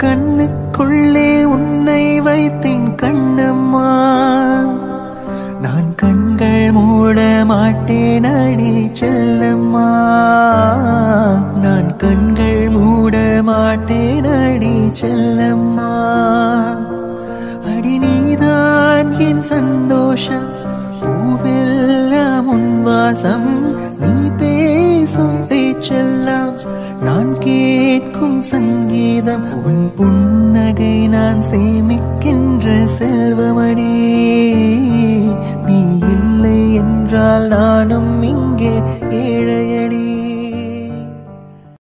கண்ணுக்குள்ளே உன்னை வைத்தேன் கண்ணம்மா. நான் கண்கள் மூட மாட்டேன் அடி செல்லம்மா. நான் கண்கள் மூட மாட்டேன் அடி செல்லம்மா. அடி நீதான் என் சந்தோஷம், பூவெல்லாம் உன் வாசம். நீ பேசும் பேச்செல்லாம் நான் கேட்கும் சங்கீதம். உன் புன்னகை நான் சேமிக்கின்ற செல்வமடி.